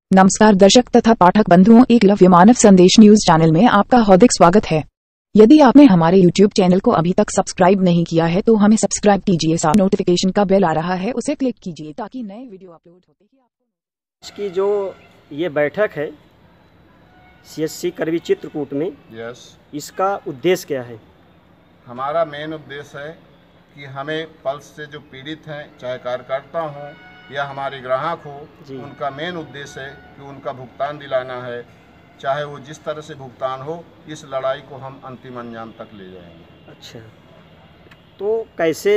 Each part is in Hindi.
नमस्कार दर्शक तथा पाठक बंधुओं, एकलव्य मानव संदेश न्यूज चैनल में आपका हार्दिक स्वागत है। यदि आपने हमारे YouTube चैनल को अभी तक सब्सक्राइब नहीं किया है तो हमें सब्सक्राइब कीजिए। साथ नोटिफिकेशन का बेल आ रहा है, उसे क्लिक कीजिए ताकि नए वीडियो अपलोड होते ही आपको। इसकी जो ये बैठक है CSC करवी चित्रकूट में, इसका उद्देश्य क्या है? हमारा मेन उद्देश्य है कि हमें पल्स से जो पीड़ित हैं, चाहे कार्यकर्ता हों या हमारे ग्राहक हो, उनका मेन उद्देश्य है कि उनका भुगतान दिलाना है। चाहे वो जिस तरह से भुगतान हो, इस लड़ाई को हम अंतिम अंजाम तक ले जाएंगे। अच्छा, तो कैसे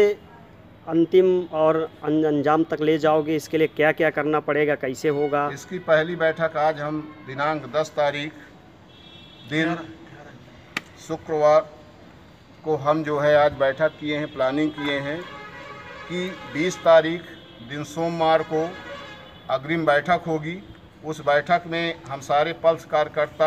अंतिम और अंजाम तक ले जाओगे? इसके लिए क्या क्या करना पड़ेगा, कैसे होगा? इसकी पहली बैठक आज हम दिनांक 10 तारीख दिन शुक्रवार को हम जो है आज बैठक किए हैं, प्लानिंग किए हैं कि 20 तारीख दिन सोमवार को अग्रिम बैठक होगी। उस बैठक में हम सारे पल्स कार्यकर्ता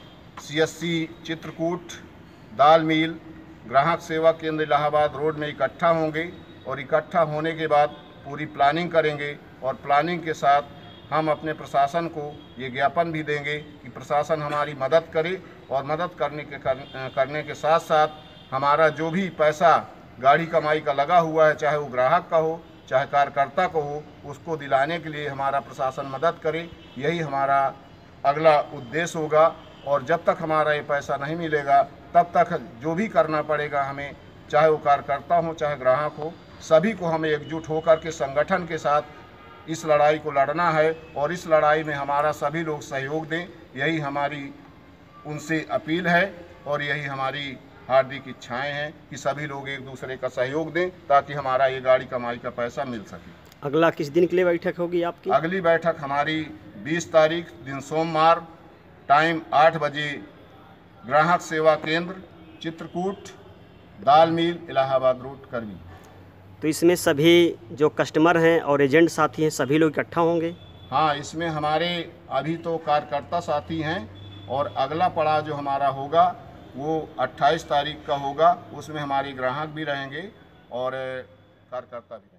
CSC चित्रकूट, दाल मिल, ग्राहक सेवा केंद्र इलाहाबाद रोड में इकट्ठा होंगे और इकट्ठा होने के बाद पूरी प्लानिंग करेंगे और प्लानिंग के साथ हम अपने प्रशासन को ये ज्ञापन भी देंगे कि प्रशासन हमारी मदद करे और मदद करने के साथ साथ हमारा जो भी पैसा गाड़ी कमाई का लगा हुआ है, चाहे वो ग्राहक का हो चाहे कार्यकर्ता को हो, उसको दिलाने के लिए हमारा प्रशासन मदद करे। यही हमारा अगला उद्देश्य होगा और जब तक हमारा ये पैसा नहीं मिलेगा तब तक जो भी करना पड़ेगा हमें, चाहे वो कार्यकर्ता हो चाहे ग्राहक हो, सभी को हमें एकजुट होकर के संगठन के साथ इस लड़ाई को लड़ना है और इस लड़ाई में हमारा सभी लोग सहयोग दें। यही हमारी उनसे अपील है और यही हमारी हार्दिक इच्छाएं हैं कि सभी लोग एक दूसरे का सहयोग दें ताकि हमारा ये गाड़ी कमाई का पैसा मिल सके। अगला किस दिन के लिए बैठक होगी आपकी? अगली बैठक हमारी 20 तारीख दिन सोमवार, टाइम 8 बजे, ग्राहक सेवा केंद्र चित्रकूट, दाल मिल, इलाहाबाद रोड, करवी। तो इसमें सभी जो कस्टमर हैं और एजेंट साथी हैं सभी लोग इकट्ठा होंगे? हाँ, इसमें हमारे अभी तो कार्यकर्ता साथी हैं और अगला पड़ाव जो हमारा होगा वो 28 तारीख का होगा। उसमें हमारे ग्राहक भी रहेंगे और कार्यकर्ता भी।